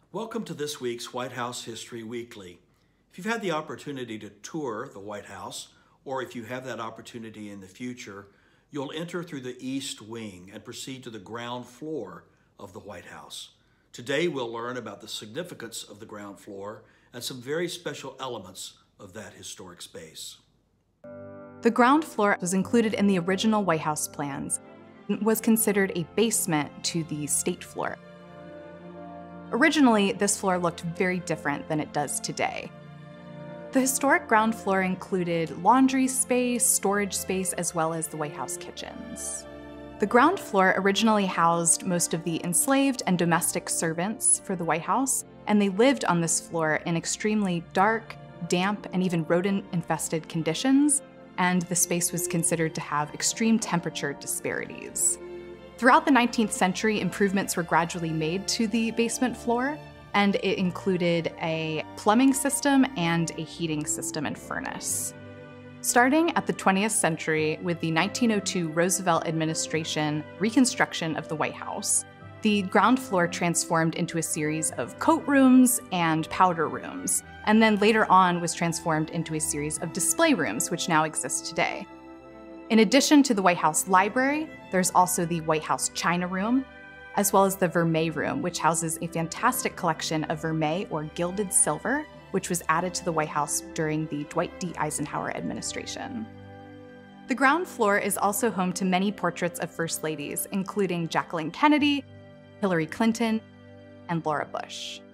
Welcome to this week's White House History Weekly. If you've had the opportunity to tour the White House, or if you have that opportunity in the future, you'll enter through the East Wing and proceed to the ground floor of the White House. Today we'll learn about the significance of the ground floor and some very special elements of that historic space. The ground floor was included in the original White House plans and was considered a basement to the state floor. Originally, this floor looked very different than it does today. The historic ground floor included laundry space, storage space, as well as the White House kitchens. The ground floor originally housed most of the enslaved and domestic servants for the White House, and they lived on this floor in extremely dark, damp, and even rodent-infested conditions, and the space was considered to have extreme temperature disparities. Throughout the 19th century, improvements were gradually made to the basement floor, and it included a plumbing system and a heating system and furnace. Starting at the 20th century with the 1902 Roosevelt administration reconstruction of the White House, the ground floor transformed into a series of coat rooms and powder rooms, and then later on was transformed into a series of display rooms, which now exist today. In addition to the White House Library, there's also the White House China Room, as well as the Vermeil Room, which houses a fantastic collection of vermeil or gilded silver, which was added to the White House during the Dwight D. Eisenhower administration. The ground floor is also home to many portraits of First Ladies, including Jacqueline Kennedy, Hillary Clinton, and Laura Bush.